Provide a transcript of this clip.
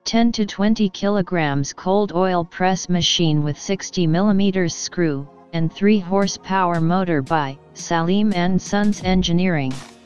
10 to 20 kilograms cold oil press machine with 60 mm screw, and 3 horsepower motor by Saleem & Sons Engineering.